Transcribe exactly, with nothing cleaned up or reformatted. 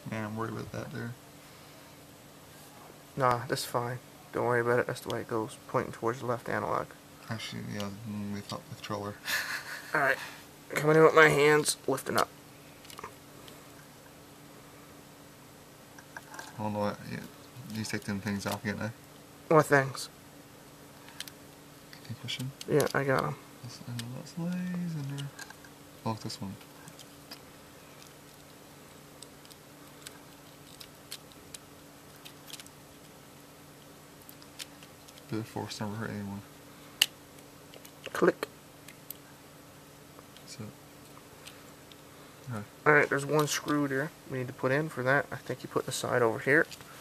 Yeah, I'm worried about that there. Nah, that's fine. Don't worry about it. That's the way it goes. Pointing towards the left analog. Actually, yeah, we thought the controller. Alright. Coming in with my hands, lifting up. I don't know what. Yeah, you take them things off again, eh? What things? Keep pushing. Yeah, I got them. That's, uh, that's lays in there. Oh, this one. Bit of force never hurt anyone. Click. So. Okay. Alright, there's one screw there we need to put in for that. I think you put the side over here.